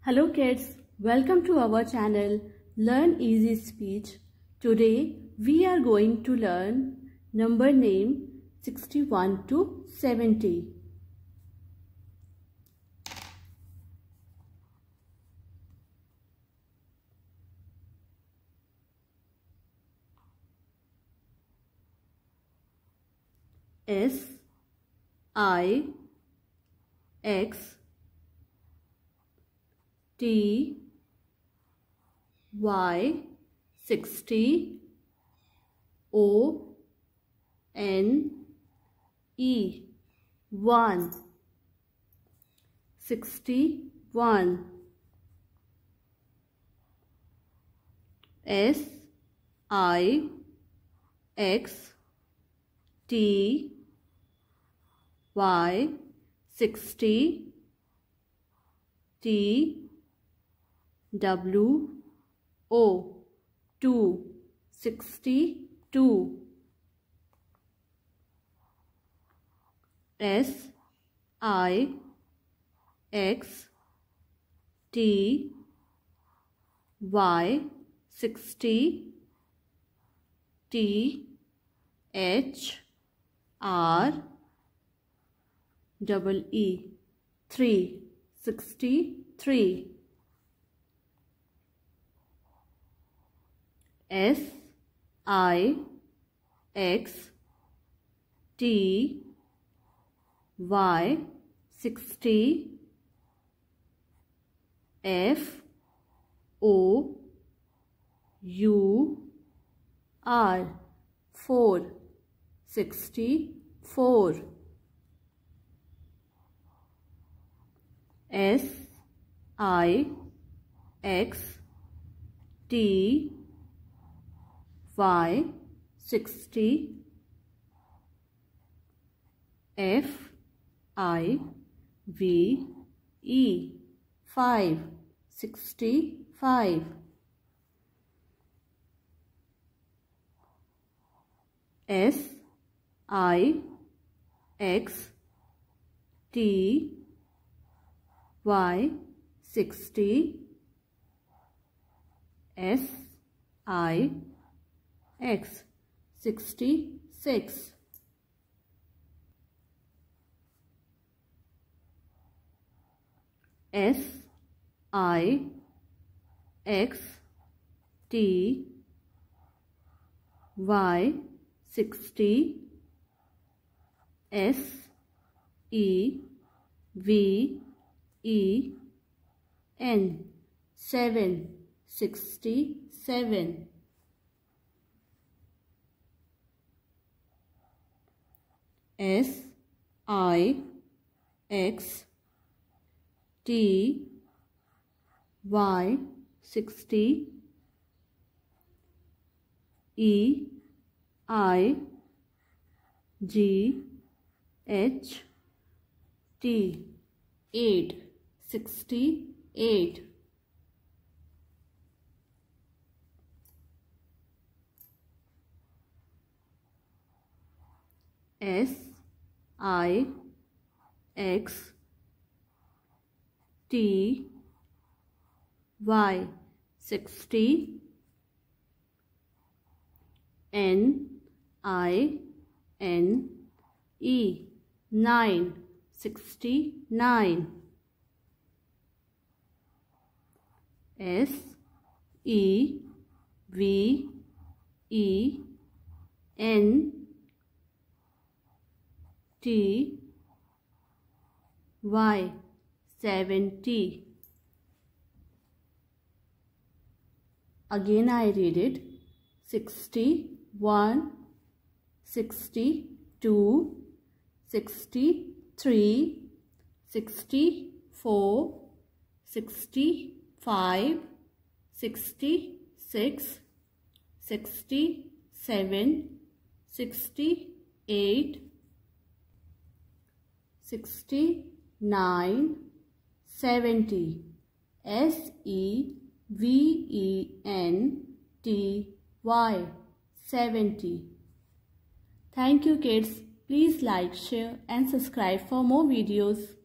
Hello kids, welcome to our channel Learn Easy Speech. Today we are going to learn number name 61 to 70. S I X T Y 60 O N E 1 61 S I X T Y 60 T W O 2 62 S I X T Y 60 T H R double E 363 S I X T Y 60 F O U R 4 64 S I X T Y 60 F I V E 5 65 S I X T Y 60 S I X 66 S I X T Y 60 S E V E N 7 67 S I X T Y 60 E I G H T 8 68 S I X T Y 60 N I N E 9 69 S E V E N T Y 70. Again I read it. 61 62 63 64 65 66 67 68 69 70 S E V E N T Y 70. Thank you kids. Please like, share and subscribe for more videos.